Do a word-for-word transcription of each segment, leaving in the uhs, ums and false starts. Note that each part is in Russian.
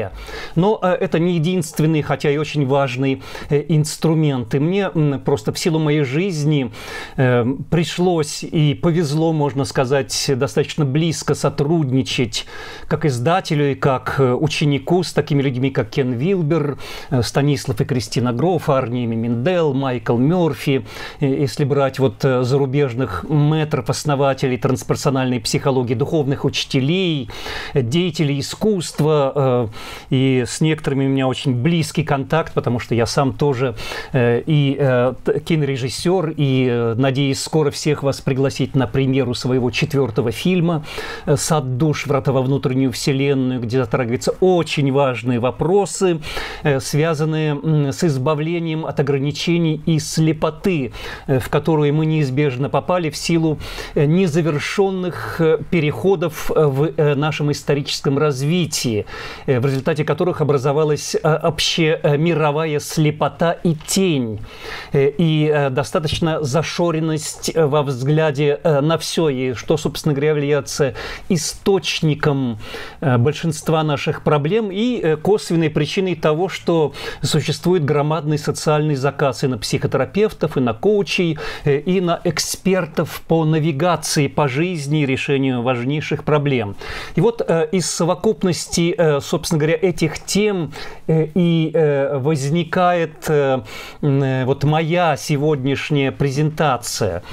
Но это не единственный, хотя и очень важный инструмент. И мне просто в силу моей жизни пришлось и повезло, можно сказать, достаточно близко сотрудничать как издателю и как ученику с такими людьми, как Кен Вилбер, Станислав и Кристина Гроф, Арни Миндел, Майкл Мерфи. Если брать вот зарубежных мэтров, основателей трансперсональной психологии, духовных учителей, деятелей искусства, и с некоторыми у меня очень близкий контакт, потому что я сам тоже и кинорежиссер, и надеюсь скоро всех вас пригласить на премьеру своего четвертого фильма «Сад душ. Врата во внутреннюю вселенную», где затрагиваются очень важные вопросы, связанные с избавлением от ограничений и слепоты, в которую мы неизбежно попали в силу незавершенных переходов в нашем историческом развитии, в результате которых образовалась общемировая слепота и тень, и достаточно зашоренность во взгляде на все, и что, собственно говоря, является источником большинства наших проблем и косвенной причиной того, что существует громадный социальный заказ и на психотерапевтов, и на коучей, и на экспертов по навигации по жизни и решению важнейших проблем. И вот из совокупности, собственно говоря, этих тем и возникает вот моя сегодняшняя презентация.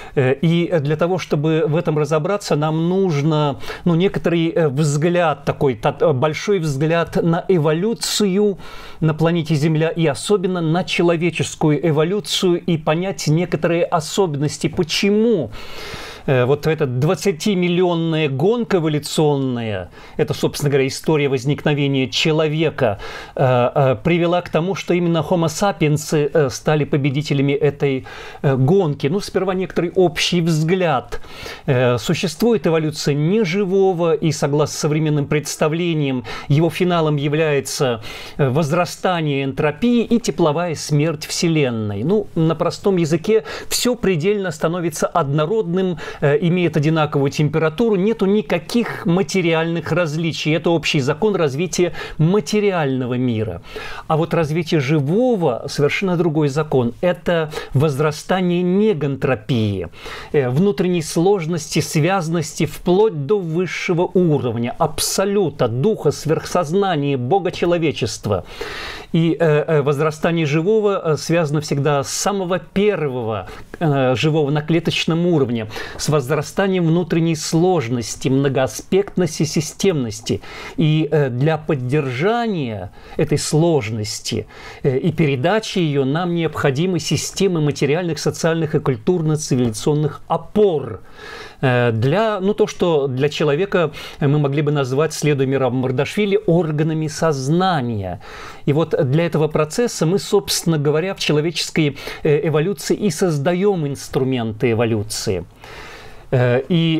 И для того, чтобы в этом разобраться, нам нужно, ну, некоторый взгляд такой, большой взгляд на эволюцию на планете Земля и особенно на человеческую эволюцию и понять некоторые особенности, почему вот эта двадцатимиллионная гонка эволюционная, это, собственно говоря, история возникновения человека, привела к тому, что именно Homo sapiens стали победителями этой гонки. Ну, сперва некоторый общий взгляд. Существует эволюция неживого, и, согласно современным представлениям, его финалом является возрастание энтропии и тепловая смерть Вселенной. Ну, на простом языке все предельно становится однородным, имеет одинаковую температуру, нету никаких материальных различий. Это общий закон развития материального мира. А вот развитие живого – совершенно другой закон. Это возрастание негантропии, внутренней сложности, связности вплоть до высшего уровня, абсолюта, духа, сверхсознания, богочеловечества. И э, возрастание живого связано всегда с самого первого э, живого на клеточном уровне, с возрастанием внутренней сложности, многоаспектности, системности. И э, для поддержания этой сложности э, и передачи ее нам необходимы системы материальных, социальных и культурно-цивилизационных опор. Для, ну, то, что для человека мы могли бы назвать, следуя Мираву Мардашвили, органами сознания. И вот для этого процесса мы, собственно говоря, в человеческой эволюции и создаем инструменты эволюции. И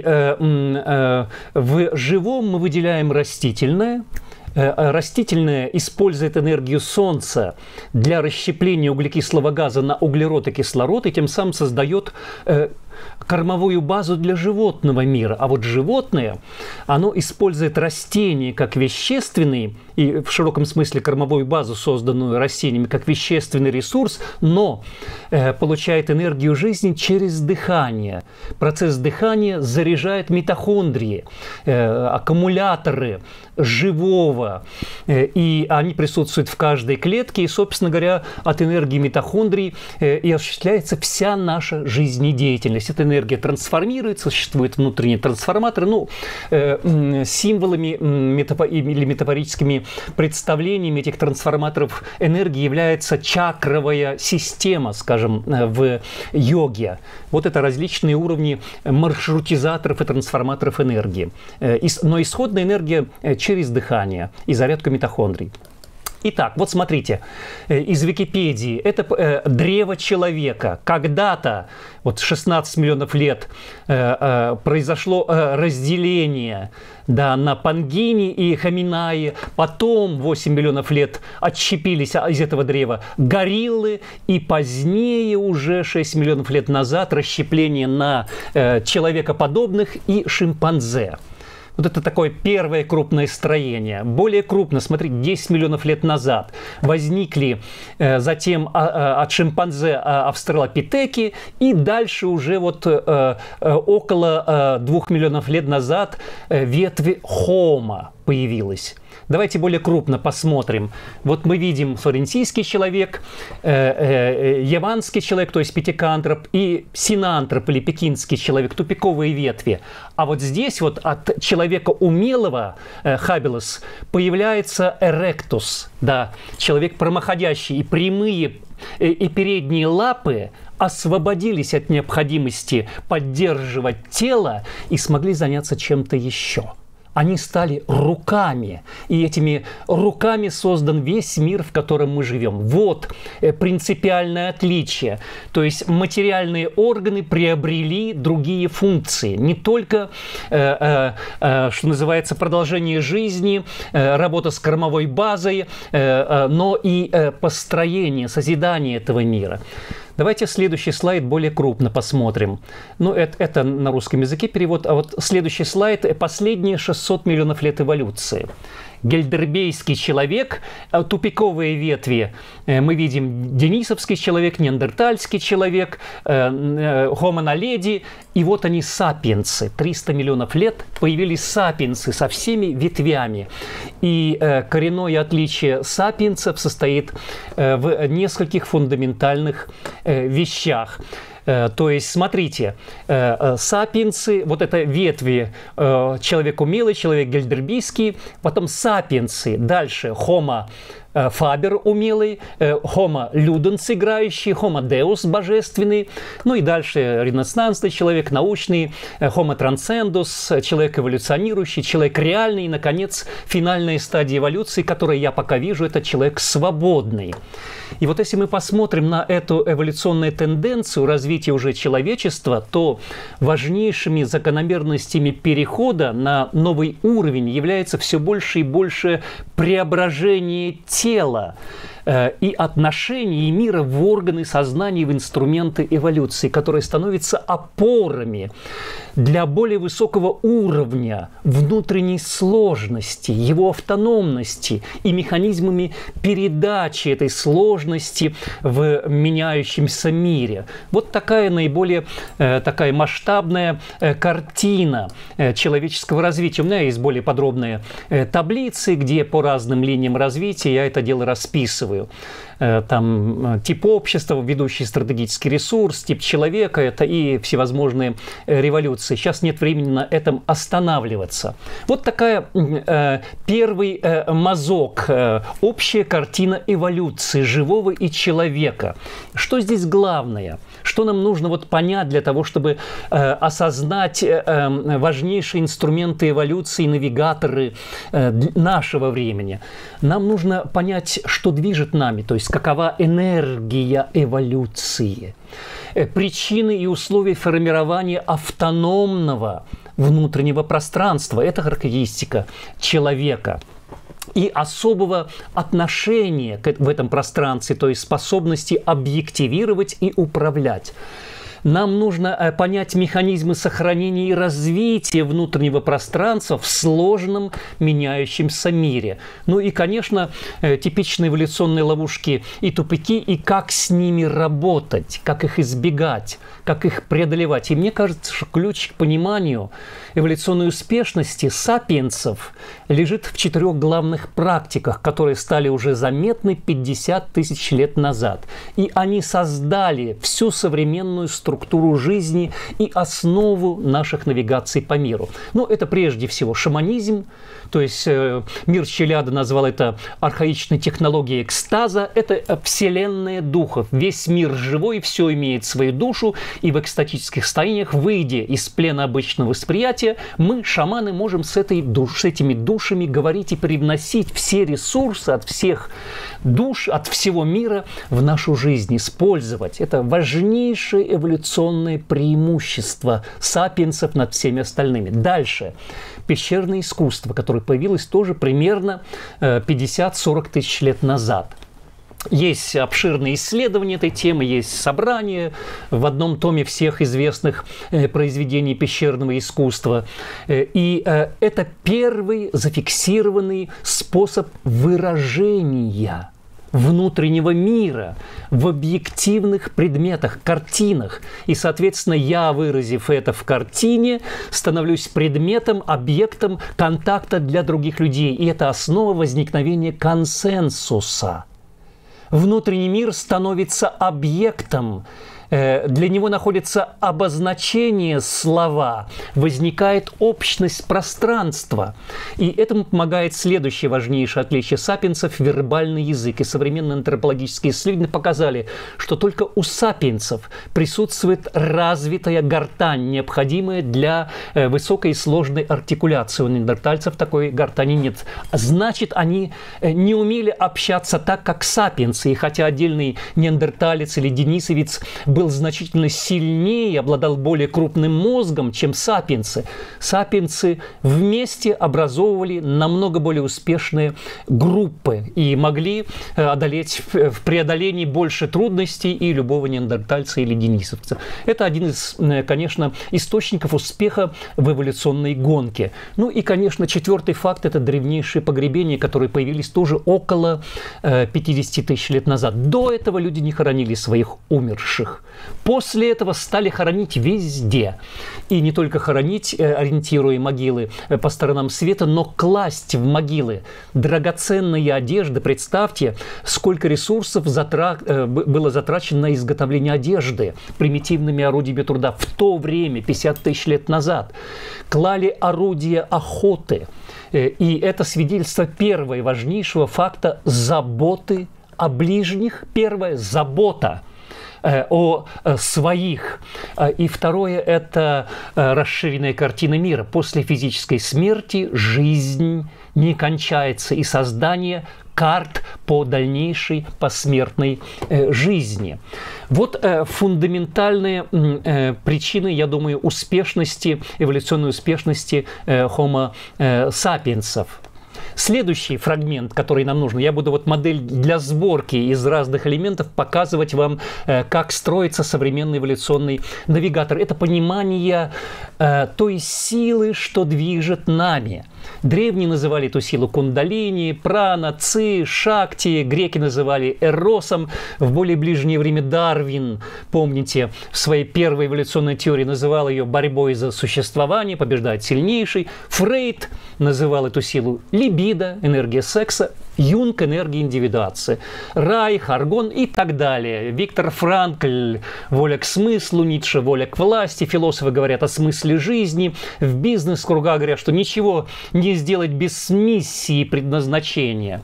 в живом мы выделяем растительное. Растительное использует энергию Солнца для расщепления углекислого газа на углерод и кислород, и тем самым создает кормовую базу для животного мира. А вот животное, оно использует растения как вещественный, и в широком смысле кормовую базу, созданную растениями, как вещественный ресурс, но э, получает энергию жизни через дыхание. Процесс дыхания заряжает митохондрии, э, аккумуляторы живого, э, и они присутствуют в каждой клетке, и, собственно говоря, от энергии митохондрий э, и осуществляется вся наша жизнедеятельность. Эта энергия трансформируется, существуют внутренние трансформаторы, ну, э, символами метафо- или метафорическими представлениями этих трансформаторов энергии является чакровая система, скажем, в йоге. Вот это различные уровни маршрутизаторов и трансформаторов энергии. Но исходная энергия через дыхание и зарядку митохондрий. Итак, вот смотрите, из Википедии, это э, древо человека. Когда-то, вот шестнадцать миллионов лет, э, э, произошло э, разделение, да, на Пангини и Хоминаи. Потом восемь миллионов лет отщепились из этого древа гориллы. И позднее, уже шесть миллионов лет назад, расщепление на э, человекоподобных и шимпанзе. Вот это такое первое крупное строение. Более крупно, смотрите, десять миллионов лет назад возникли э, затем э, от шимпанзе э, австралопитеки, и дальше уже вот э, э, около э, двух миллионов лет назад э, ветви Homo появилась. Давайте более крупно посмотрим. Вот мы видим флорентийский человек, э, э, яванский человек, то есть пятикантроп, и синантроп или пекинский человек, тупиковые ветви. А вот здесь вот от человека умелого, э, habilis, появляется erectus, да, человек прямоходящий, и прямые э, и передние лапы освободились от необходимости поддерживать тело и смогли заняться чем-то еще. Они стали руками, и этими руками создан весь мир, в котором мы живем. Вот принципиальное отличие. То есть материальные органы приобрели другие функции. Не только, э, э, что называется, продолжение жизни, э, работа с кормовой базой, э, э, но и э, построение, созидание этого мира. Давайте следующий слайд более крупно посмотрим. Ну, это, это на русском языке перевод. А вот следующий слайд – последние шестьсот миллионов лет эволюции. Гельдербейский человек, тупиковые ветви, мы видим денисовский человек, неандертальский человек, Homo naledi, и вот они сапиенсы. триста миллионов лет появились сапиенсы со всеми ветвями. И коренное отличие сапиенсов состоит в нескольких фундаментальных вещах. То есть, смотрите, сапиенсы, вот это ветви, человек умелый, человек гельдербийский, потом сапиенсы, дальше Homo faber умелый, Homo ludens играющий, Homo deus божественный, ну и дальше ренессансный человек, научный, Homo transcendus, человек эволюционирующий, человек реальный, и, наконец, финальная стадия эволюции, которую я пока вижу, это человек свободный. И вот если мы посмотрим на эту эволюционную тенденцию развития уже человечества, то важнейшими закономерностями перехода на новый уровень является все больше и больше преображение тела э, и отношений и мира в органы сознания, в инструменты эволюции, которые становятся опорами для более высокого уровня внутренней сложности, его автономности и механизмами передачи этой сложности в меняющемся мире. Вот такая наиболее э, такая масштабная э, картина э, человеческого развития. У меня есть более подробные э, таблицы, где по разным линиям развития я это дело расписываю. Э, там тип общества, ведущий стратегический ресурс, тип человека, это и всевозможные э, революции. Сейчас нет времени на этом останавливаться. Вот такая э, первый э, мазок, э, общая картина эволюции живого и человека. Что здесь главное? Что нам нужно вот понять для того, чтобы э, осознать э, важнейшие инструменты эволюции, навигаторы э, нашего времени? Нам нужно понять, что движет нами, то есть какова энергия эволюции, э, причины и условия формирования автономного внутреннего пространства. Это характеристика человека. И особого отношения в этом пространстве, то есть способности объективировать и управлять. Нам нужно понять механизмы сохранения и развития внутреннего пространства в сложном меняющемся мире. Ну и, конечно, типичные эволюционные ловушки и тупики, и как с ними работать, как их избегать, как их преодолевать. И мне кажется, что ключ к пониманию эволюционной успешности сапиенсов лежит в четырех главных практиках, которые стали уже заметны пятьдесят тысяч лет назад. И они создали всю современную структуру структуру жизни и основу наших навигаций по миру. Ну, это прежде всего шаманизм, то есть э, мир Челяда назвал это архаичной технологией экстаза, это вселенная духов. Весь мир живой, все имеет свою душу, и в экстатических состояниях, выйдя из плена обычного восприятия, мы, шаманы, можем с, этой душ, с этими душами говорить и привносить все ресурсы от всех душ, от всего мира в нашу жизнь, использовать. Это важнейшее эволюционное преимущество сапиенсов над всеми остальными. Дальше. Пещерное искусство, которое появилось тоже примерно пятьдесят-сорок тысяч лет назад. Есть обширные исследования этой темы, есть собрание в одном томе всех известных э, произведений пещерного искусства. Э, и э, это первый зафиксированный способ выражения внутреннего мира в объективных предметах, картинах. И, соответственно, я, выразив это в картине, становлюсь предметом, объектом контакта для других людей. И это основа возникновения консенсуса. Внутренний мир становится объектом, для него находится обозначение слова, возникает общность пространства. И этому помогает следующее важнейшее отличие сапиенсов – вербальный язык. И современные антропологические исследования показали, что только у сапиенсов присутствует развитая гортань, необходимая для высокой и сложной артикуляции. У неандертальцев такой гортани нет. Значит, они не умели общаться так, как сапиенсы. И хотя отдельный неандерталец или денисовец был значительно сильнее, обладал более крупным мозгом, чем сапиенсы. Сапиенсы вместе образовывали намного более успешные группы и могли одолеть в преодолении больше трудностей и любого неандертальца или денисовца. Это один из, конечно, источников успеха в эволюционной гонке. Ну и, конечно, четвертый факт – это древнейшие погребения, которые появились тоже около пятидесяти тысяч лет назад. До этого люди не хоронили своих умерших. После этого стали хоронить везде. И не только хоронить, ориентируя могилы по сторонам света, но класть в могилы драгоценные одежды. Представьте, сколько ресурсов затра... было затрачено на изготовление одежды примитивными орудиями труда в то время, пятьдесят тысяч лет назад. Клали орудия охоты. И это свидетельство первого и важнейшего факта заботы о ближних. Первое – забота о своих. И второе – это расширенная картина мира. После физической смерти жизнь не кончается, и создание карт по дальнейшей посмертной жизни. Вот фундаментальные причины, я думаю, успешности, эволюционной успешности Homo sapiensов. Следующий фрагмент, который нам нужен, я буду вот модель для сборки из разных элементов показывать вам, как строится современный эволюционный навигатор. Это понимание э, той силы, что движет нами. Древние называли эту силу кундалини, прана, ци, шакти, греки называли эросом. В более ближнее время Дарвин, помните, в своей первой эволюционной теории называл ее борьбой за существование, побеждает сильнейший. Фрейд называл эту силу либидо, энергия секса. Юнг – энергия индивидуации. Райх, Аргон и так далее. Виктор Франкль – воля к смыслу, Ницше – воля к власти. Философы говорят о смысле жизни. В бизнес-кругах говорят, что ничего не сделать без миссии и предназначения.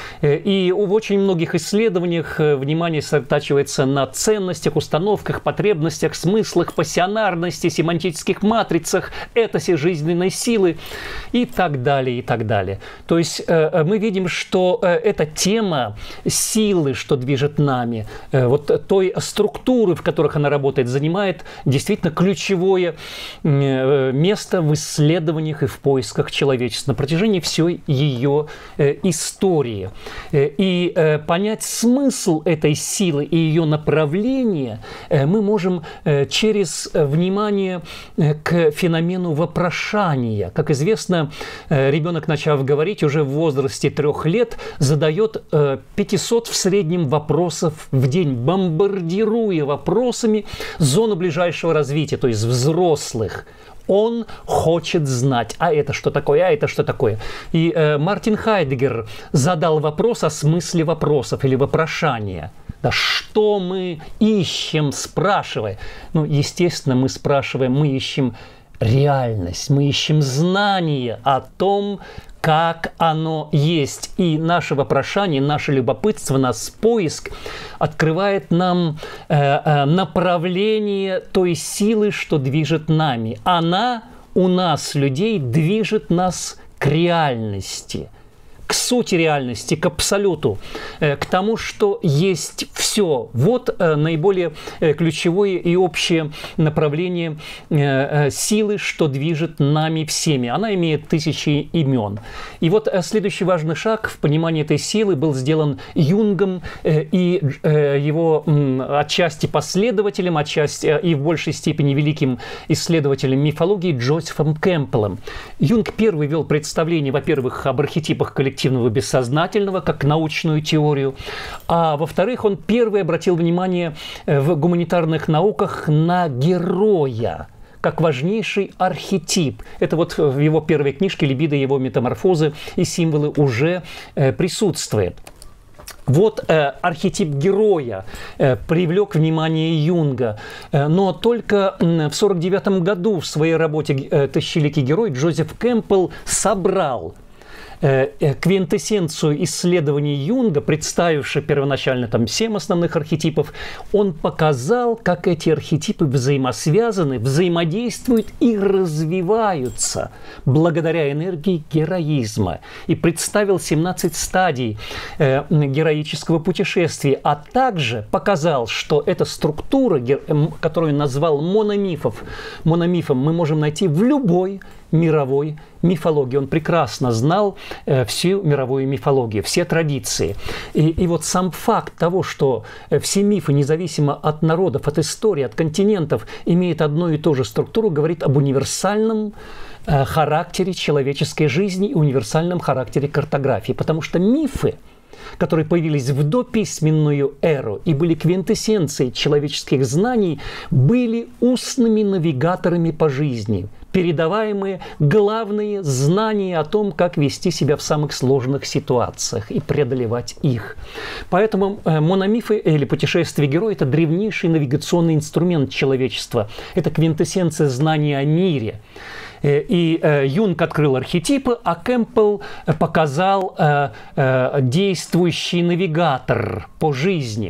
И в очень многих исследованиях внимание сосредотачивается на ценностях, установках, потребностях, смыслах, пассионарности, семантических матрицах, этосе жизненной силы и так далее, и так далее. То есть мы видим, что эта тема силы, что движет нами, вот той структуры, в которых она работает, занимает действительно ключевое место в исследованиях и в поисках человечества на протяжении всей ее истории. И э, понять смысл этой силы и ее направление э, мы можем э, через внимание э, к феномену вопрошания. Как известно, э, ребенок, начав говорить, уже в возрасте трех лет задает э, пятьсот в среднем вопросов в день, бомбардируя вопросами зону ближайшего развития, то есть взрослых. Он хочет знать, а это что такое, а это что такое. И э, Мартин Хайдеггер задал вопрос о смысле вопросов или вопрошания. Да что мы ищем, спрашивая? Ну, естественно, мы спрашиваем, мы ищем реальность, мы ищем знание о том, как оно есть. И наше вопрошание, наше любопытство, наш поиск открывает нам э, э, направление той силы, что движет нами. Она у нас, людей, движет нас к реальности, к сути реальности, к абсолюту, к тому, что есть все. Вот наиболее ключевое и общее направление силы, что движет нами всеми. Она имеет тысячи имен. И вот следующий важный шаг в понимании этой силы был сделан Юнгом и его отчасти последователем, отчасти и в большей степени великим исследователем мифологии Джозефом Кэмпбеллом. Юнг первый вел представление, во-первых, об архетипах коллективного бессознательного, как научную теорию, а во-вторых, он первый обратил внимание в гуманитарных науках на героя, как важнейший архетип. Это вот в его первой книжке «Либидо, его метаморфозы и символы» уже э, присутствует. Вот э, архетип героя э, привлек внимание Юнга, э, но только э, в сорок девятом году в своей работе э, «Тысячеликий герой» Джозеф Кэмпбелл собрал квинтэссенцию исследований Юнга, представивший первоначально там семь основных архетипов. Он показал, как эти архетипы взаимосвязаны, взаимодействуют и развиваются благодаря энергии героизма. И представил семнадцать стадий э, героического путешествия, а также показал, что эта структура, которую он назвал мономифов, мономифом мы можем найти в любой мировой мифологии. Он прекрасно знал э, всю мировую мифологию, все традиции. И, и вот сам факт того, что э, все мифы, независимо от народов, от истории, от континентов, имеют одну и ту же структуру, говорит об универсальном э, характере человеческой жизни и универсальном характере картографии. Потому что мифы, которые появились в дописьменную эру и были квинтэссенцией человеческих знаний, были устными навигаторами по жизни, передаваемые главные знания о том, как вести себя в самых сложных ситуациях и преодолевать их. Поэтому мономифы или путешествие героя – это древнейший навигационный инструмент человечества. Это квинтэссенция знания о мире. И э, Юнг открыл архетипы, а Кэмпбелл показал э, э, действующий навигатор по жизни.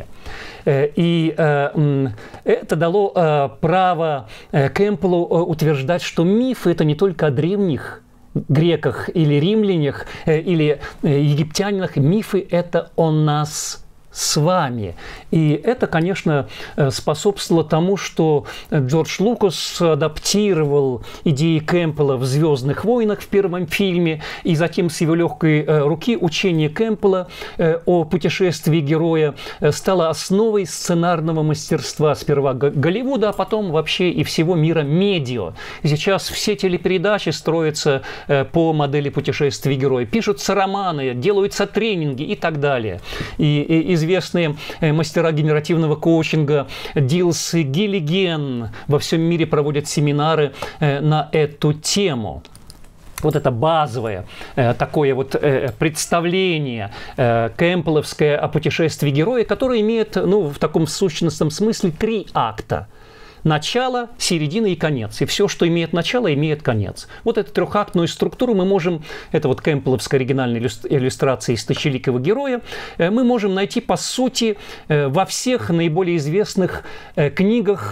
И э, это дало э, право э, Кэмпбеллу утверждать, что мифы – это не только о древних греках или римлянах, э, или э, египтянинах. Мифы – это о нас с вами. И это, конечно, способствовало тому, что Джордж Лукас адаптировал идеи Кэмпбелла в «Звездных войнах» в первом фильме, и затем с его легкой руки учение Кэмпбелла о путешествии героя стало основой сценарного мастерства сперва Голливуда, а потом вообще и всего мира медиа. И сейчас все телепередачи строятся по модели путешествия героя. Пишутся романы, делаются тренинги и так далее. И, и известные мастера генеративного коучинга Дилс и Гиллиген во всем мире проводят семинары на эту тему. Вот это базовое такое вот представление кэмпбелловское о путешествии героя, которое имеет, ну, в таком сущностном смысле три акта. Начало, середина и конец. И все, что имеет начало, имеет конец. Вот эту трехактную структуру мы можем, это вот кэмпбелловская оригинальная иллюстрация из «Тысячеликого героя», мы можем найти, по сути, во всех наиболее известных книгах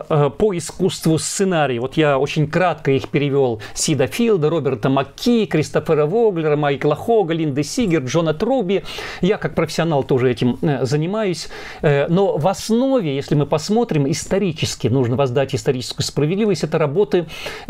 по искусству сценария. Вот я очень кратко их перевел: Сида Филда, Роберта Макки, Кристофера Воглера, Майкла Хога, Линды Сигер, Джона Труби. Я как профессионал тоже этим занимаюсь. Но в основе, если мы посмотрим исторически, ну, нужно воздать историческую справедливость, это работы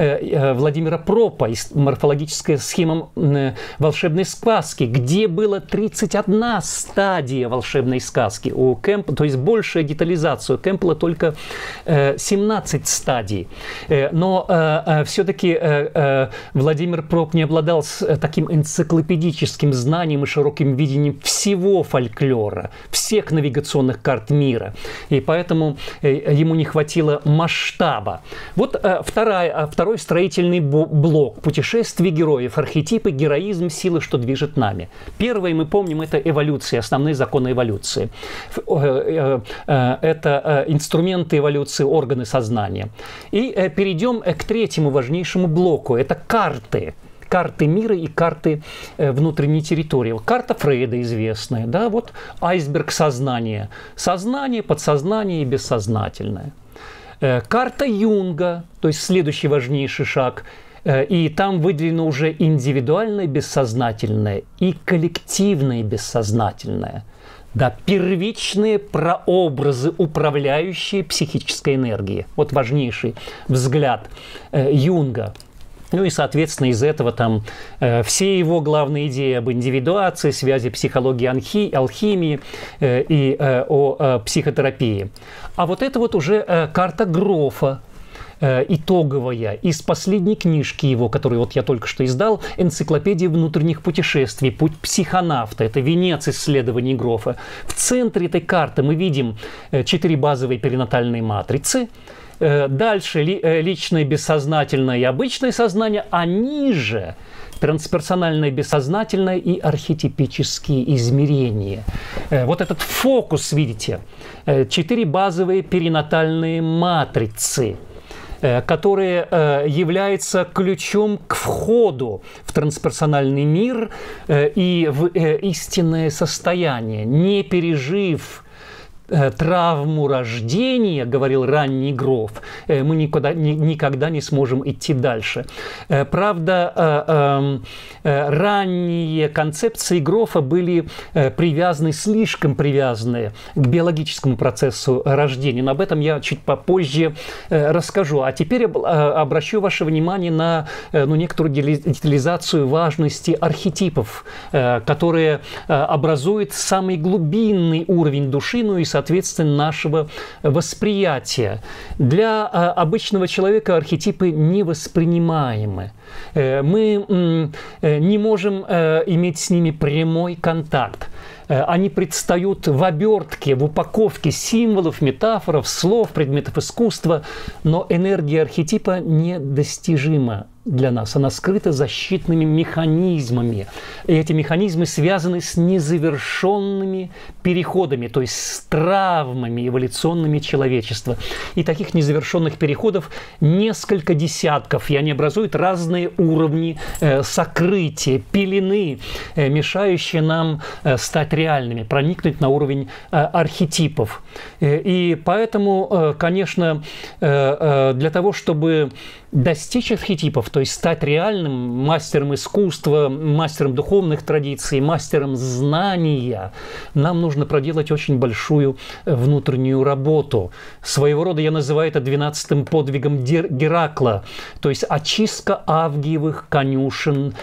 э, Владимира Пропа, морфологическая схема э, волшебной сказки, где было тридцать одна стадия волшебной сказки. У Кэмпбелла, то есть большая детализация, у Кэмпбелла только э, семнадцать стадий. Э, но э, э, все-таки э, э, Владимир Проп не обладал с, э, таким энциклопедическим знанием и широким видением всего фольклора, всех навигационных карт мира. И поэтому э, ему не хватило масштаба. Вот э, вторая, второй строительный блок: путешествие героев, архетипы, героизм, силы, что движет нами. Первое, мы помним, это эволюция, основные законы эволюции. Э, э, э, это э, инструменты эволюции, органы сознания. И э, перейдем к третьему важнейшему блоку: это карты. Карты мира и карты э, внутренней территории. Карта Фрейда известная, да, вот айсберг сознания. Сознание, подсознание и бессознательное. Карта Юнга, то есть следующий важнейший шаг, И там выделено уже индивидуальное бессознательное и коллективное бессознательное. Да, первичные прообразы, управляющие психической энергией. Вот важнейший взгляд э, Юнга. Ну и, соответственно, из этого там э, все его главные идеи об индивидуации, связи психологии, анхи, алхимии э, и э, о э, психотерапии. А вот это вот уже э, карта Грофа, итоговая, из последней книжки его, которую вот я только что издал, «Энциклопедия внутренних путешествий. Путь психонавта». Это венец исследований Грофа. В центре этой карты мы видим четыре базовые перинатальные матрицы. Дальше личное, бессознательное и обычное сознание, а ниже трансперсональное, бессознательное и архетипические измерения. Вот этот фокус, видите, четыре базовые перинатальные матрицы, которые э, являются ключом к входу в трансперсональный мир э, и в э, истинное состояние. Не пережив э, травму рождения, говорил ранний Гроф, э, мы никуда, ни, никогда не сможем идти дальше. Э, правда, э, э, ранние концепции Грофа были э, привязаны, слишком привязаны к биологическому процессу рождения. Но об этом я чуть попозже э, расскажу. А теперь э, обращу ваше внимание на э, ну, некоторую детализацию важности архетипов, э, которые э, образуют самый глубинный уровень души, ну и, соответственно, нашего восприятия. Для э, обычного человека архетипы невоспринимаемы. Э, мы э, не можем э, иметь с ними прямой контакт. Э, они предстают в обертке, в упаковке символов, метафоров, слов, предметов искусства, но энергия архетипа недостижима для нас. Она скрыта защитными механизмами. И эти механизмы связаны с незавершенными переходами, то есть с травмами эволюционными человечества. И таких незавершенных переходов несколько десятков, и они образуют разные уровни э, сокрытия, пелены, э, мешающие нам э, стать реальными, проникнуть на уровень э, архетипов. Э, и поэтому, э, конечно, э, э, для того, чтобы достичь архетипов, то есть стать реальным мастером искусства, мастером духовных традиций, мастером знания, нам нужно проделать очень большую внутреннюю работу. Своего рода я называю это двенадцатым подвигом Геракла, то есть очистка авгиевых конюшен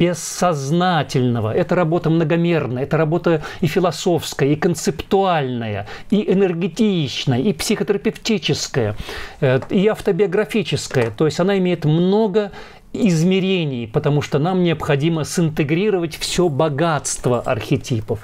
бессознательного. Это работа многомерная, это работа и философская, и концептуальная, и энергетичная, и психотерапевтическая, и автобиографическая. То есть она имеет много измерений, потому что нам необходимо синтегрировать все богатство архетипов.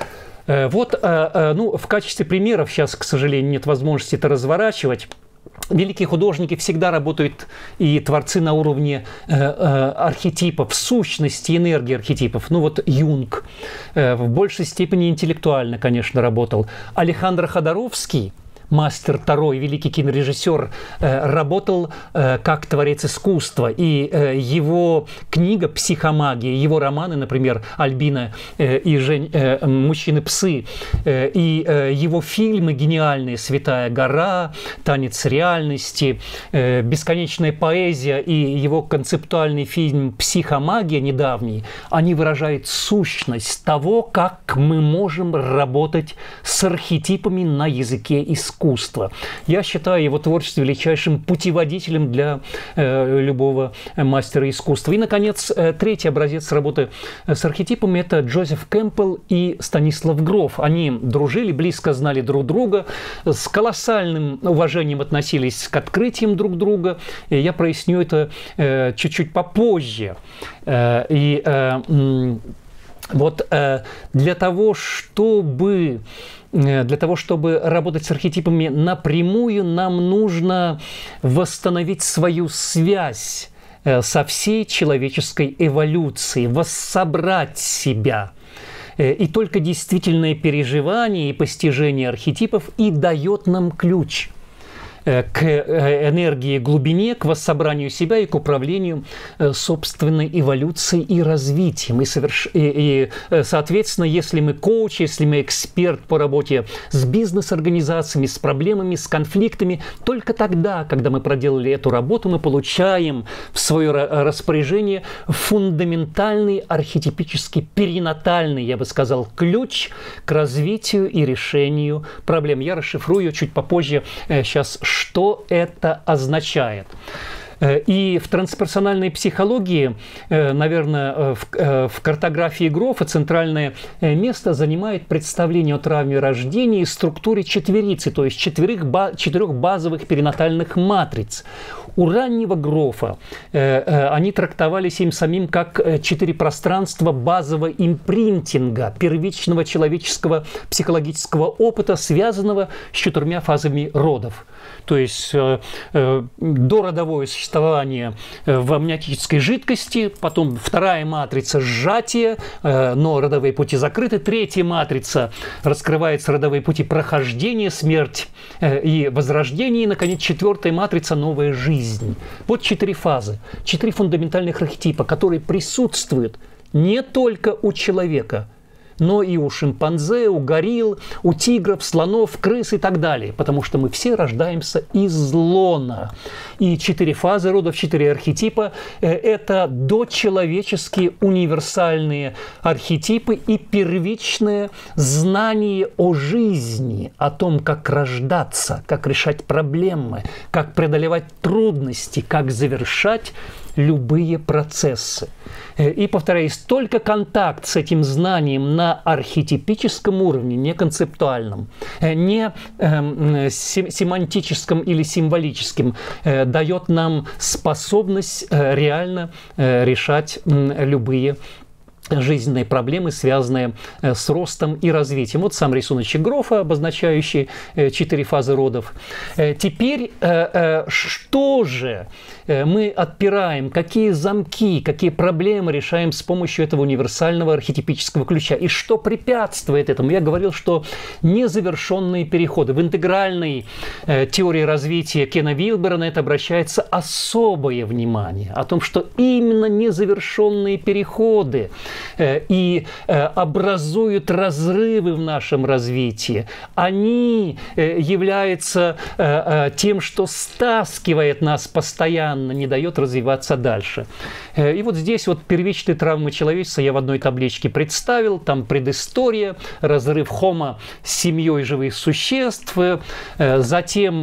Вот, ну, в качестве примеров, сейчас, к сожалению, нет возможности это разворачивать. Великие художники всегда работают, и творцы на уровне э, э, архетипов, сущности, энергии архетипов. Ну вот Юнг э, в большей степени интеллектуально, конечно, работал. Алехандро Ходоровский, мастер Таро и великий кинорежиссер, э, работал э, как творец искусства. И э, его книга «Психомагия», его романы, например, «Альбина э, и Жень, э, «Мужчины-псы», э, и э, его фильмы гениальные «Святая гора», «Танец реальности», э, «Бесконечная поэзия» и его концептуальный фильм «Психомагия» недавний, они выражают сущность того, как мы можем работать с архетипами на языке искусства. Искусство. Я считаю его творчество величайшим путеводителем для э, любого мастера искусства. И, наконец, э, третий образец работы с архетипами – это Джозеф Кэмпбелл и Станислав Гроф. Они дружили, близко знали друг друга, с колоссальным уважением относились к открытиям друг друга. И я проясню это э, чуть-чуть попозже. Э, и э, вот э, для того, чтобы... Для того, чтобы работать с архетипами напрямую, нам нужно восстановить свою связь со всей человеческой эволюцией, воссобрать себя. И только действительное переживание и постижение архетипов и дает нам ключ к энергии глубине, к воссобранию себя и к управлению собственной эволюцией и развитием. И, соверш... и, и, соответственно, если мы коуч, если мы эксперт по работе с бизнес-организациями, с проблемами, с конфликтами, только тогда, когда мы проделали эту работу, мы получаем в свое распоряжение фундаментальный, архетипический, перинатальный, я бы сказал, ключ к развитию и решению проблем. Я расшифрую чуть попозже сейчас, что это означает. И в трансперсональной психологии, наверное, в, в картографии Грофа центральное место занимает представление о травме рождения и структуре четверицы, то есть четверых, четырех базовых перинатальных матриц. У раннего Грофа они трактовались им самим как четыре пространства базового импринтинга, первичного человеческого психологического опыта, связанного с четырьмя фазами родов. То есть дородовое существование в амниотической жидкости, потом вторая матрица – сжатие, но родовые пути закрыты, третья матрица – раскрывается родовые пути прохождения, смерть и возрождение, и, наконец, четвертая матрица – новая жизнь. Вот четыре фазы, четыре фундаментальных архетипа, которые присутствуют не только у человека, но и у шимпанзе, у горилл, у тигров, слонов, крыс и так далее. Потому что мы все рождаемся из лона. И четыре фазы родов, четыре архетипа – это дочеловеческие универсальные архетипы и первичное знание о жизни, о том, как рождаться, как решать проблемы, как преодолевать трудности, как завершать любые процессы. И, повторяюсь, только контакт с этим знанием на архетипическом уровне, не концептуальном, не э, семантическом или символическом, э, дает нам способность э, реально э, решать э, любые жизненные проблемы, связанные с ростом и развитием. Вот сам рисуночек Грофа, обозначающий четыре фазы родов. Теперь, что же мы отпираем, какие замки, какие проблемы решаем с помощью этого универсального архетипического ключа? И что препятствует этому? Я говорил, что незавершенные переходы. В интегральной теории развития Кена Вилбера на это обращается особое внимание. О том, что именно незавершенные переходы и образуют разрывы в нашем развитии. Они являются тем, что стаскивает нас постоянно, не дает развиваться дальше. И вот здесь вот первичные травмы человечества я в одной табличке представил. Там предыстория, разрыв Homo с семьей живых существ, затем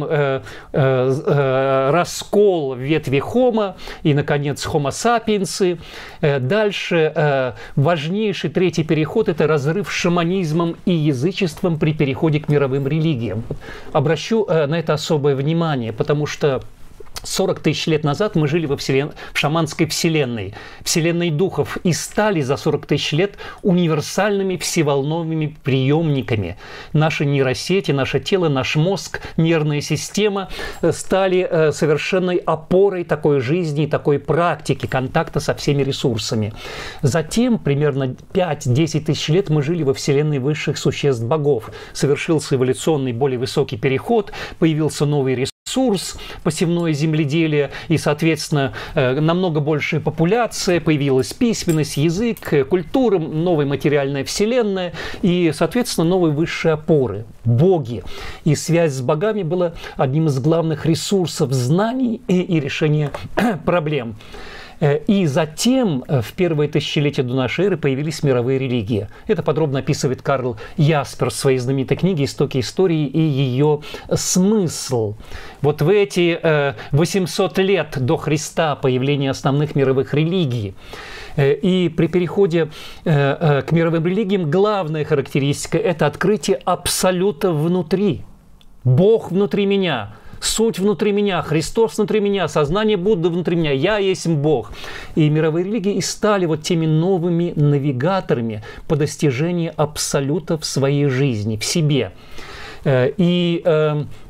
раскол ветви Homo и, наконец, Homo sapiens. Дальше важнейший третий переход – это разрыв с шаманизмом и язычеством при переходе к мировым религиям. Обращу на это особое внимание, потому что сорок тысяч лет назад мы жили во вселен... в шаманской вселенной, вселенной духов, и стали за сорок тысяч лет универсальными всеволновыми приемниками. Наши нейросети, наше тело, наш мозг, нервная система стали совершенной опорой такой жизни, такой практики, контакта со всеми ресурсами. Затем, примерно пять-десять тысяч лет, мы жили во вселенной высших существ богов. Совершился эволюционный более высокий переход, появился новый ресурс, ресурс, посевное земледелие и, соответственно, намного большая популяция, появилась письменность, язык, культура, новая материальная вселенная и, соответственно, новые высшие опоры, боги. И связь с богами была одним из главных ресурсов знаний и, и решения проблем. И затем, в первое тысячелетие до нашей эры, появились мировые религии. Это подробно описывает Карл Яспер в своей знаменитой книге «Истоки истории и ее смысл». Вот в эти восемьсот лет до Христа появления основных мировых религий. И при переходе к мировым религиям главная характеристика – это открытие абсолюта внутри. Бог внутри меня. Суть внутри меня, Христос внутри меня, сознание Будды внутри меня, я есть Бог. И мировые религии и стали вот теми новыми навигаторами по достижению абсолюта в своей жизни, в себе. И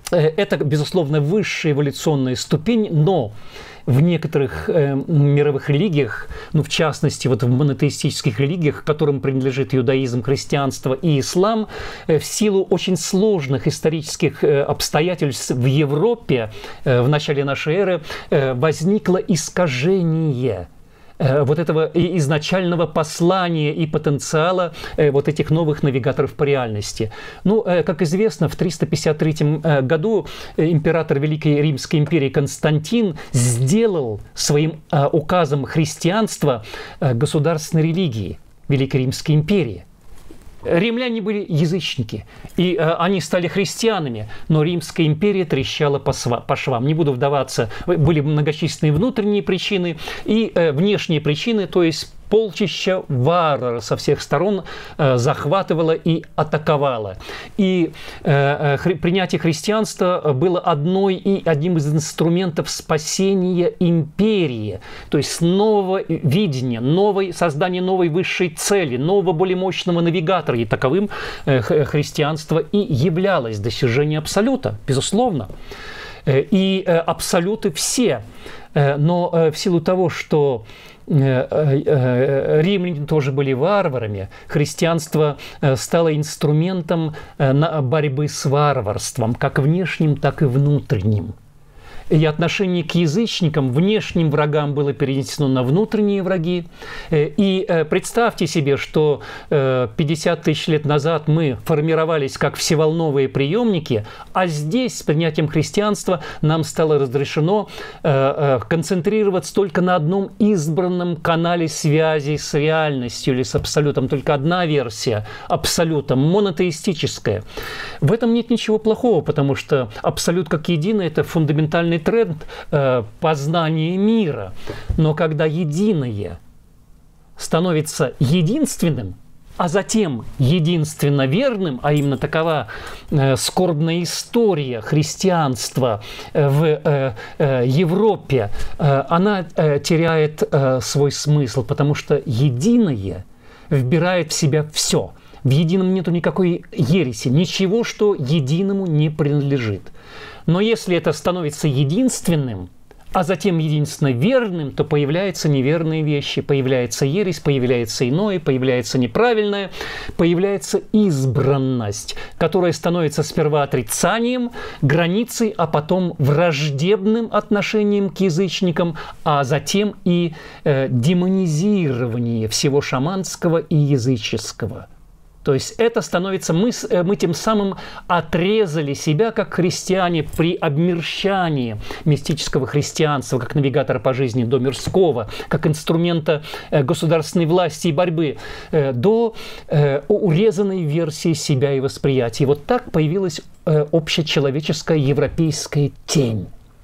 Это, безусловно, высшая эволюционная ступень, но в некоторых э, мировых религиях, ну, в частности, вот в монотеистических религиях, к которым принадлежит иудаизм, христианство и ислам, э, в силу очень сложных исторических э, обстоятельств в Европе э, в начале нашей эры э, возникло искажение вот этого изначального послания и потенциала вот этих новых навигаторов по реальности. Ну, как известно, в триста пятьдесят третьем году император Великой Римской империи Константин сделал своим указом христианство государственной религией Великой Римской империи. Римляне были язычники, и э, они стали христианами, но Римская империя трещала по, сва, по швам. Не буду вдаваться, были многочисленные внутренние причины и э, внешние причины, то есть полчища варваров со всех сторон э, захватывало и атаковало. И э, хри, принятие христианства было одной и одним из инструментов спасения империи, то есть нового видения, новой, создания новой высшей цели, нового более мощного навигатора. И таковым э, христианство и являлось, достижение абсолюта, безусловно. Э, и э, абсолюты все. Э, но э, в силу того, что римляне тоже были варварами, христианство стало инструментом борьбы с варварством, как внешним, так и внутренним. И отношение к язычникам, внешним врагам было перенесено на внутренние враги. И представьте себе, что пятьдесят тысяч лет назад мы формировались как всеволновые приемники, а здесь с принятием христианства нам стало разрешено концентрироваться только на одном избранном канале связи с реальностью или с абсолютом. Только одна версия абсолюта, монотеистическая. В этом нет ничего плохого, потому что абсолют как единый – это фундаментальный тренд э, познания мира. Но когда единое становится единственным, а затем единственно верным, а именно такова э, скорбная история христианства э, в э, э, Европе, э, она э, теряет э, свой смысл, потому что единое вбирает в себя все. В едином нету никакой ереси, ничего, что единому не принадлежит. Но если это становится единственным, а затем единственно верным, то появляются неверные вещи, появляется ересь, появляется иное, появляется неправильное, появляется избранность, которая становится сперва отрицанием, границей, а потом враждебным отношением к язычникам, а затем и э, демонизирование всего шаманского и языческого. То есть это становится, мы, мы тем самым отрезали себя как христиане при обмерщании мистического христианства, как навигатора по жизни до мирского, как инструмента государственной власти и борьбы, до урезанной версии себя и восприятия. И вот так появилась общечеловеческая европейская тень.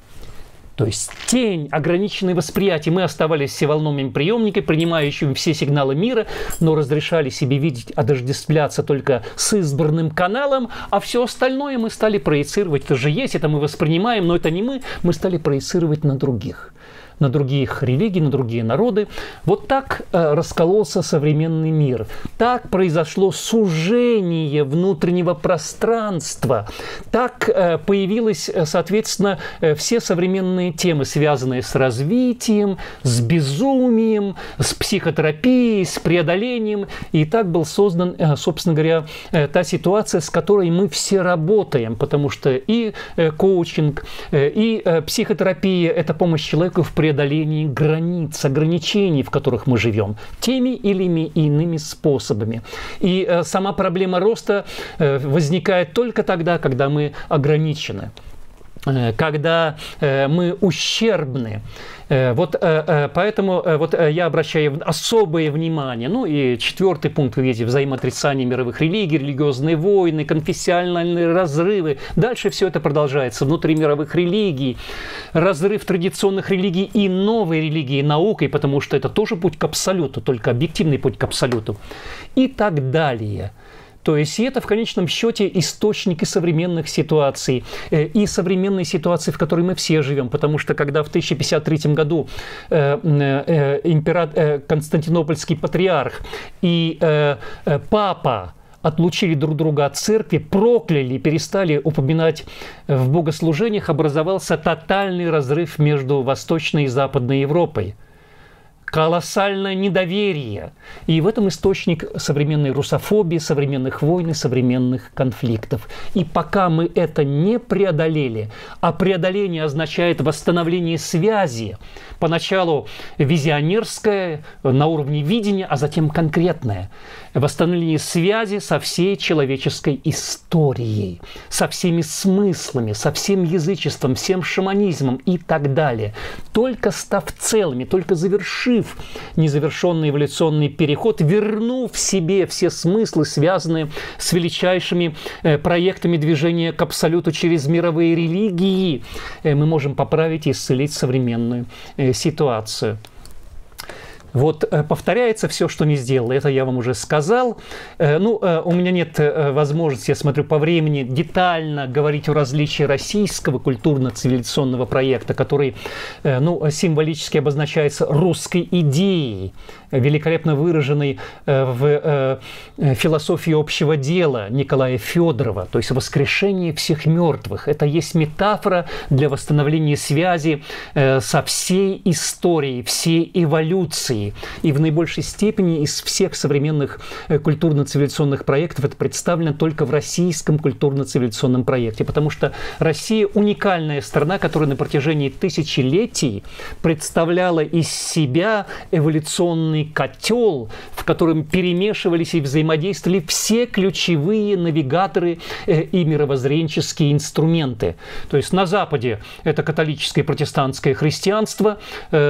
То есть тень, ограниченное восприятие. Мы оставались всеволновыми приемниками, принимающими все сигналы мира, но разрешали себе видеть, отождествляться только с избранным каналом, а все остальное мы стали проецировать. Это же есть, это мы воспринимаем, но это не мы, мы стали проецировать на других. На других религий, на другие народы. Вот так э, раскололся современный мир. Так произошло сужение внутреннего пространства. Так э, появились, соответственно, э, все современные темы, связанные с развитием, с безумием, с психотерапией, с преодолением. И так был создан, э, собственно говоря, э, та ситуация, с которой мы все работаем, потому что и э, коучинг, э, и э, психотерапия – это помощь человеку в преодолении границ, ограничений, в которых мы живем, теми или иными способами. И э, сама проблема роста э, возникает только тогда, когда мы ограничены, э, когда э, мы ущербны. Э, вот э, э, поэтому э, вот, э, я обращаю особое внимание. Ну и четвертый пункт, вы видите, взаимоотрицание мировых религий, религиозные войны, конфессиональные разрывы. Дальше все это продолжается. Внутри мировых религий, разрыв традиционных религий и новой религии наукой, потому что это тоже путь к абсолюту, только объективный путь к абсолюту. И так далее. То есть это в конечном счете источники современных ситуаций и современной ситуации, в которой мы все живем. Потому что когда в тысяча пятьдесят третьем году э, э, император, э, Константинопольский патриарх и э, э, папа отлучили друг друга от церкви, прокляли, перестали упоминать в богослужениях, образовался тотальный разрыв между Восточной и Западной Европой. Колоссальное недоверие. И в этом источник современной русофобии, современных войн и современных конфликтов. И пока мы это не преодолели, а преодоление означает восстановление связи, поначалу визионерское, на уровне видения, а затем конкретное. Восстановление связи со всей человеческой историей, со всеми смыслами, со всем язычеством, всем шаманизмом и так далее. Только став целыми, только завершив незавершенный эволюционный переход, вернув себе все смыслы, связанные с величайшими э, проектами движения к абсолюту через мировые религии, э, мы можем поправить и исцелить современную э, ситуацию. Вот повторяется все, что не сделал. Это я вам уже сказал. Ну, у меня нет возможности, я смотрю по времени, детально говорить о различии российского культурно-цивилизационного проекта, который, ну, символически обозначается русской идеей, великолепно выраженной в философии общего дела Николая Федорова, то есть воскрешение всех мертвых. Это есть метафора для восстановления связи со всей историей, всей эволюцией. И в наибольшей степени из всех современных культурно-цивилизационных проектов это представлено только в российском культурно-цивилизационном проекте, потому что Россия уникальная страна, которая на протяжении тысячелетий представляла из себя эволюционный котел, в котором перемешивались и взаимодействовали все ключевые навигаторы и мировоззренческие инструменты. То есть на Западе это католическое и протестантское христианство,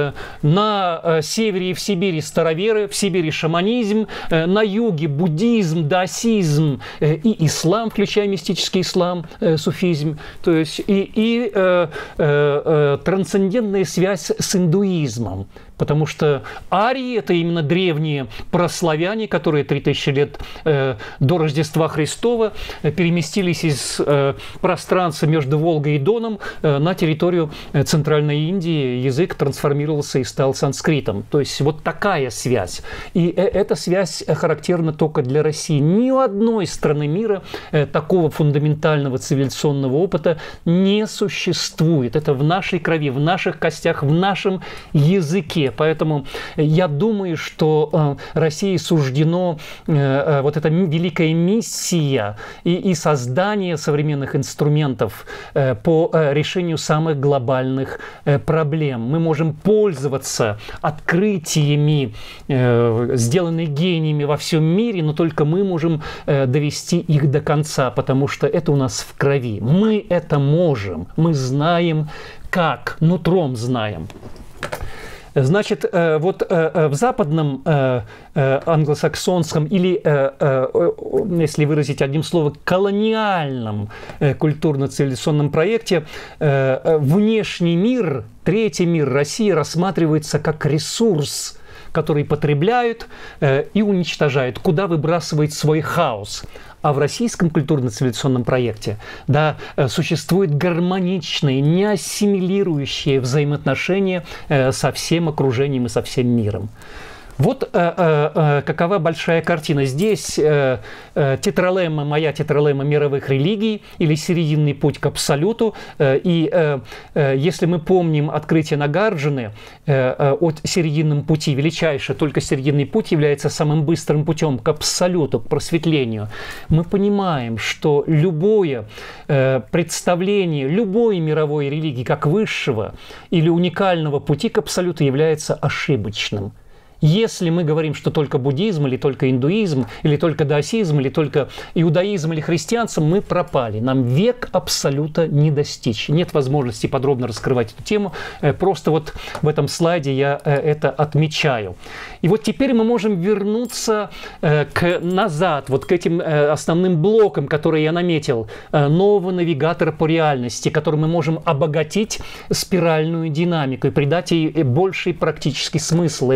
на севере и в Сибири староверы, в Сибири шаманизм, на юге буддизм, даосизм и ислам, включая мистический ислам, суфизм, то есть и, и э, э, трансцендентная связь с индуизмом. Потому что арии – это именно древние прославяне, которые три тысячи лет э, до Рождества Христова переместились из э, пространства между Волгой и Доном э, на территорию Центральной Индии. Язык трансформировался и стал санскритом. То есть вот такая связь. И э, эта связь характерна только для России. Ни у одной страны мира э, такого фундаментального цивилизационного опыта не существует. Это в нашей крови, в наших костях, в нашем языке. Поэтому я думаю, что э, России суждено э, э, вот эта великая миссия и, и создание современных инструментов э, по э, решению самых глобальных э, проблем. Мы можем пользоваться открытиями, э, сделанными гениями во всем мире, но только мы можем э, довести их до конца, потому что это у нас в крови. Мы это можем, мы знаем как, нутром знаем. Значит, вот в западном англосаксонском или, если выразить одним словом, колониальном культурно-цивилизационном проекте внешний мир, третий мир России рассматривается как ресурс, который потребляют и уничтожают, куда выбрасывает свой хаос. А в российском культурно-цивилизационном проекте, да, существует гармоничные, неассимилирующие взаимоотношения со всем окружением и со всем миром. Вот э, э, какова большая картина. Здесь э, э, тетралемма, моя тетралемма мировых религий или серединный путь к абсолюту. Э, и э, э, если мы помним открытие Нагарджуны э, э, о серединном пути, величайшее, только серединный путь является самым быстрым путем к абсолюту, к просветлению, мы понимаем, что любое э, представление любой мировой религии как высшего или уникального пути к абсолюту является ошибочным. Если мы говорим, что только буддизм, или только индуизм, или только даосизм, или только иудаизм, или христианство, мы пропали. Нам век абсолюта не достичь. Нет возможности подробно раскрывать эту тему. Просто вот в этом слайде я это отмечаю. И вот теперь мы можем вернуться к, назад, вот к этим основным блокам, которые я наметил. Нового навигатора по реальности, который мы можем обогатить спиральную динамику и придать ей больший практический смысл этому важнейшему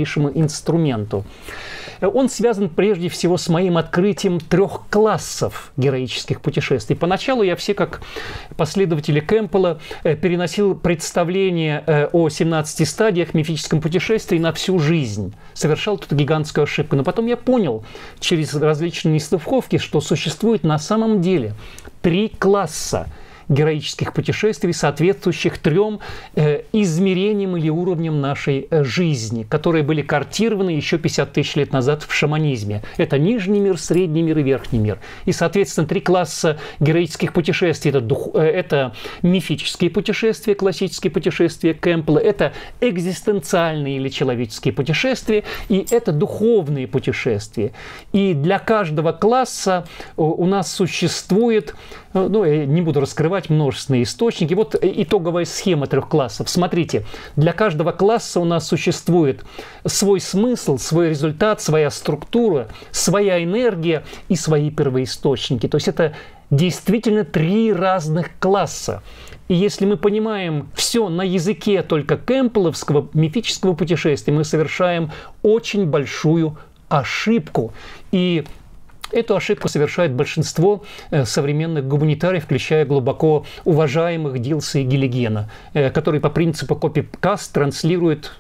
важнейшему инструменту. Он связан прежде всего с моим открытием трех классов героических путешествий. Поначалу я все, как последователи Кэмпбелла, переносил представление о семнадцати стадиях мифическом путешествии на всю жизнь. Совершал тут гигантскую ошибку. Но потом я понял через различные нестыковки, что существует на самом деле три класса героических путешествий, соответствующих трем э, измерениям или уровням нашей э, жизни, которые были картированы еще пятьдесят тысяч лет назад в шаманизме. Это нижний мир, средний мир и верхний мир. И, соответственно, три класса героических путешествий. Это, дух, э, это мифические путешествия, классические путешествия Кэмпбелла, это экзистенциальные или человеческие путешествия, и это духовные путешествия. И для каждого класса у нас существует, ну, я не буду раскрывать, множественные источники. Вот итоговая схема трех классов. Смотрите, для каждого класса у нас существует свой смысл, свой результат, своя структура, своя энергия и свои первоисточники. То есть это действительно три разных класса. И если мы понимаем все на языке только кэмпбелловского мифического путешествия, мы совершаем очень большую ошибку. И эту ошибку совершает большинство современных гуманитариев, включая глубоко уважаемых Дилса и Гиллигена, которые по принципу копипаст транслируют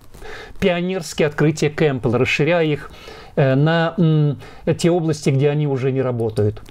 пионерские открытия Кэмпбелла, расширяя их на те области, где они уже не работают.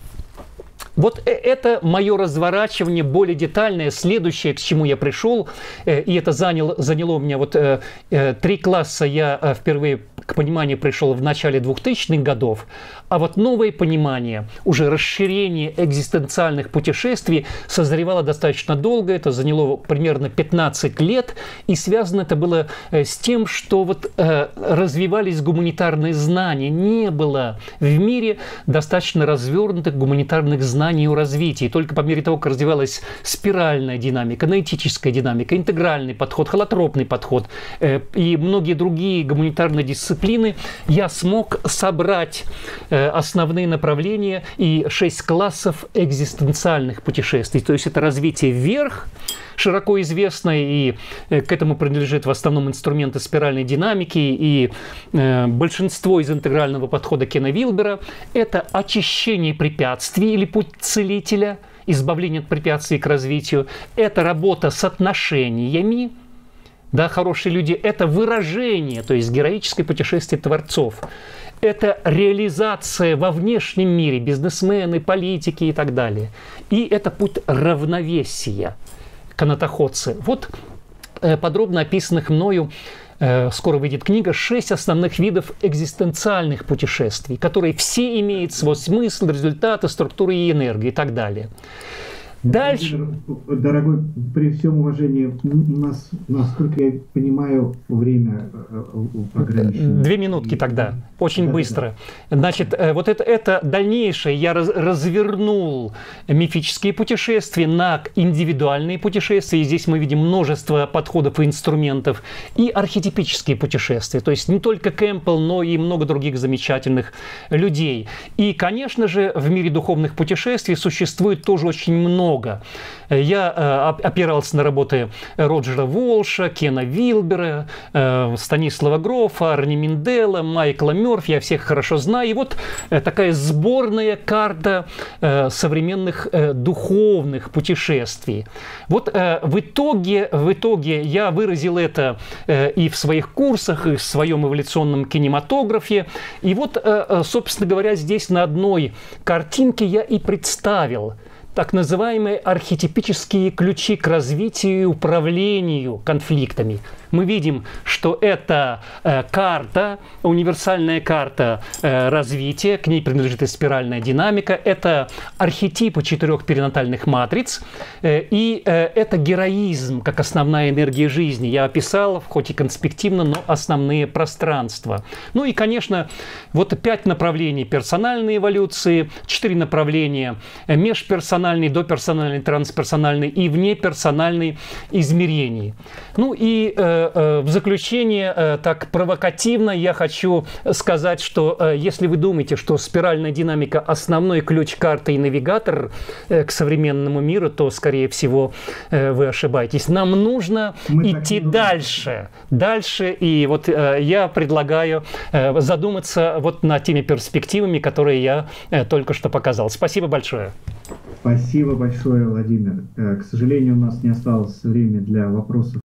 Вот это мое разворачивание более детальное, следующее, к чему я пришел, и это заняло, заняло у меня вот три класса, я впервые к пониманию пришел в начале двухтысячных годов, а вот новое понимание, уже расширение экзистенциальных путешествий созревало достаточно долго, это заняло примерно пятнадцать лет, и связано это было с тем, что вот развивались гуманитарные знания, не было в мире достаточно развернутых гуманитарных знаний о развитии. Только по мере того, как развивалась спиральная динамика, аналитическая динамика, интегральный подход, холотропный подход э, и многие другие гуманитарные дисциплины, я смог собрать э, основные направления и шесть классов экзистенциальных путешествий. То есть это развитие вверх, широко известное, и э, к этому принадлежит в основном инструменты спиральной динамики, и э, большинство из интегрального подхода Кена Вилбера – это очищение препятствий или путь целителя, избавление от препятствий к развитию, это работа с отношениями, да, хорошие люди, это выражение, то есть героическое путешествие творцов, это реализация во внешнем мире, бизнесмены, политики и так далее, и это путь равновесия, канатоходцы. Вот э, подробно описанных мною, э, скоро выйдет книга, шесть основных видов экзистенциальных путешествий, которые все имеют свой смысл, результаты, структуры и энергию и так далее. Дальше. Дорогой, при всем уважении, у нас, насколько я понимаю, время ограничено. Две минутки тогда, очень да, быстро. Да. Значит, вот это, это дальнейшее я раз, развернул мифические путешествия на индивидуальные путешествия. И здесь мы видим множество подходов и инструментов. И архетипические путешествия. То есть не только Кэмпбелл, но и много других замечательных людей. И, конечно же, в мире духовных путешествий существует тоже очень много. Я э, опирался на работы Роджера Волша, Кена Вилбера, э, Станислава Грофа, Арни Миндела, Майкла Мёрфи, я всех хорошо знаю. И вот э, такая сборная карта э, современных э, духовных путешествий. Вот э, в итоге, в итоге я выразил это э, и в своих курсах, и в своем эволюционном кинематографе. И вот, э, собственно говоря, здесь на одной картинке я и представил так называемые архетипические ключи к развитию и управлению конфликтами. Мы видим, что это э, карта, универсальная карта э, развития, к ней принадлежит и спиральная динамика, это архетипы четырех перинатальных матриц, э, и э, это героизм как основная энергия жизни. Я описал, хоть и конспективно, но основные пространства. Ну и, конечно, вот пять направлений персональной эволюции, четыре направления межперсональной персональный, доперсональный, трансперсональный и внеперсональный измерений. Ну и э, э, в заключение, э, так провокативно, я хочу сказать, что э, если вы думаете, что спиральная динамика – основной ключ, карта и навигатор э, к современному миру, то, скорее всего, э, вы ошибаетесь. Нам нужно Мы идти дальше, дальше. И вот э, я предлагаю э, задуматься вот над теми перспективами, которые я э, только что показал. Спасибо большое. Спасибо большое, Владимир. К сожалению, у нас не осталось времени для вопросов